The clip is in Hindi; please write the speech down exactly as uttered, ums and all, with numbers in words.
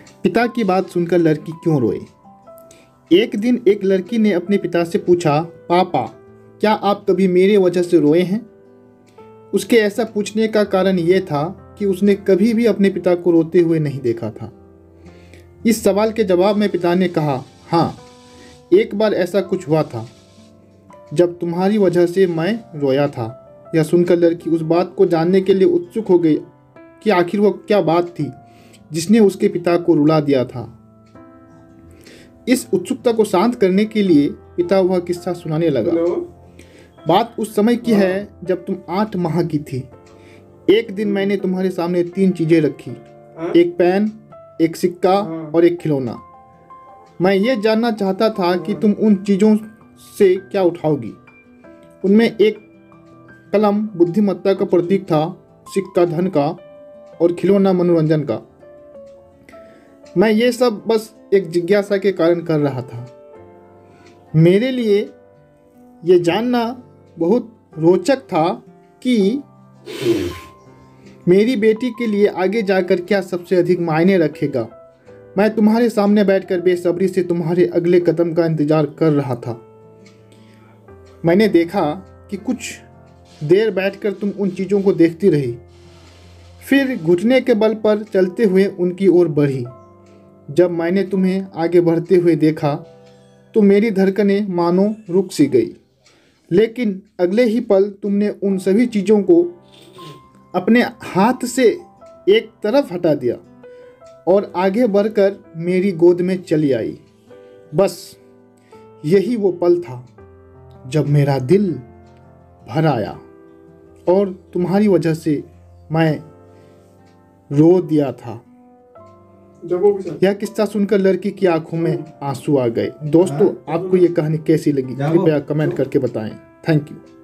पिता की बात सुनकर लड़की क्यों रोए। एक दिन एक लड़की ने अपने पिता से पूछा, पापा क्या आप कभी मेरे वजह से रोए हैं। उसके ऐसा पूछने का कारण यह था कि उसने कभी भी अपने पिता को रोते हुए नहीं देखा था। इस सवाल के जवाब में पिता ने कहा, हाँ, एक बार ऐसा कुछ हुआ था जब तुम्हारी वजह से मैं रोया था। यह सुनकर लड़की उस बात को जानने के लिए उत्सुक हो गई कि आखिर वह क्या बात थी जिसने उसके पिता को रुला दिया था। इस उत्सुकता को शांत करने के लिए पिता वह किस्सा सुनाने लगा। बात उस समय की है जब तुम आठ माह की थी। एक दिन मैंने तुम्हारे सामने तीन चीजें रखी, एक पेन, एक सिक्का और एक खिलौना। मैं ये जानना चाहता था कि तुम उन चीज़ों से क्या उठाओगी। उनमें एक कलम बुद्धिमत्ता का प्रतीक था, सिक्का धन का और खिलौना मनोरंजन का। मैं ये सब बस एक जिज्ञासा के कारण कर रहा था। मेरे लिए ये जानना बहुत रोचक था कि मेरी बेटी के लिए आगे जाकर क्या सबसे अधिक मायने रखेगा। मैं तुम्हारे सामने बैठकर बेसब्री से तुम्हारे अगले कदम का इंतजार कर रहा था। मैंने देखा कि कुछ देर बैठकर तुम उन चीज़ों को देखती रही, फिर घुटने के बल पर चलते हुए उनकी ओर बढ़ी। जब मैंने तुम्हें आगे बढ़ते हुए देखा तो मेरी धड़कनें मानो रुक सी गई, लेकिन अगले ही पल तुमने उन सभी चीज़ों को अपने हाथ से एक तरफ हटा दिया और आगे बढ़कर मेरी गोद में चली आई। बस यही वो पल था जब मेरा दिल भर आया और तुम्हारी वजह से मैं रो दिया था। यह किस्सा सुनकर लड़की की आंखों में आंसू आ गए। दोस्तों, आपको ये कहानी कैसी लगी कृपया कमेंट करके बताएं। Thank you.